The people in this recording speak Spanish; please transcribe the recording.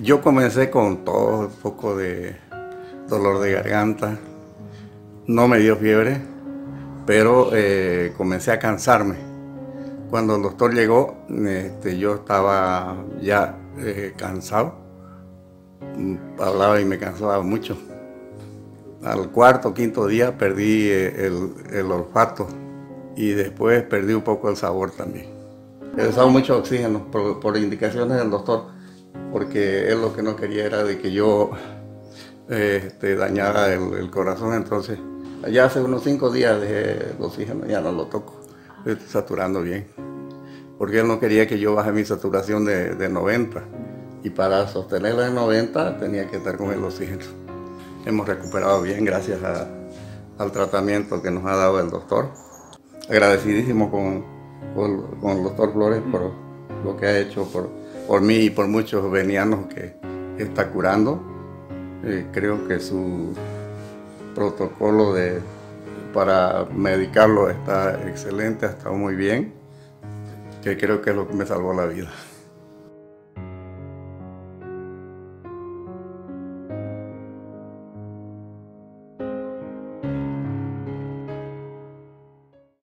Yo comencé con todo, un poco de dolor de garganta, no me dio fiebre, pero comencé a cansarme. Cuando el doctor llegó, yo estaba ya cansado, hablaba y me cansaba mucho. Al cuarto o quinto día perdí el olfato y después perdí un poco el sabor también. He usado mucho oxígeno por indicaciones del doctor, porque él lo que no quería era de que yo dañara el corazón. Entonces ya hace unos 5 días dejé el oxígeno, ya no lo toco, estoy saturando bien, porque él no quería que yo baje mi saturación de 90, y para sostenerla en 90 tenía que estar con el oxígeno. Hemos recuperado bien gracias al tratamiento que nos ha dado el doctor. Agradecidísimo con el doctor Flores por lo que ha hecho por mí y por muchos venianos que está curando. Creo que su protocolo para medicarlo está excelente, ha estado muy bien, que creo que es lo que me salvó la vida.